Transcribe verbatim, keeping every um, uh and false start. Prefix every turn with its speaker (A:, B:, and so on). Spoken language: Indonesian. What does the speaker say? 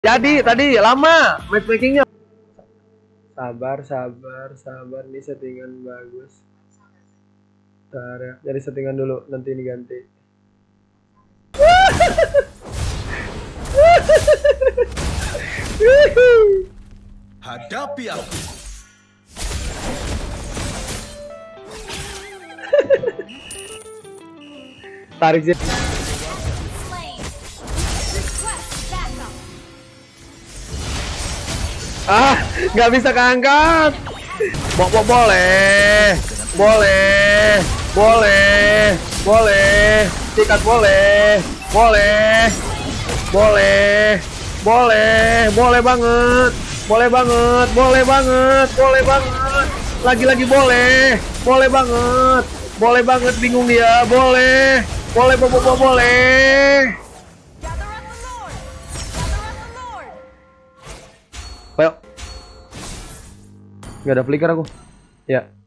A: Jadi tadi lama matchmakingnya. Sabar, sabar, sabar. Ini settingan bagus. Bentar ya, dari settingan dulu, nanti ini ganti.
B: Hadapi aku.
A: Tarik sih. Ah, nggak bisa keangkat. Bo bo boleh, boleh, boleh, boleh, sikat boleh, boleh, boleh, boleh, boleh banget, boleh banget, boleh banget, boleh banget, lagi-lagi boleh, boleh banget, boleh banget, bingung dia, boleh, boleh, bo bo bo boleh. Ayo. Gak ada flicker aku. Ya.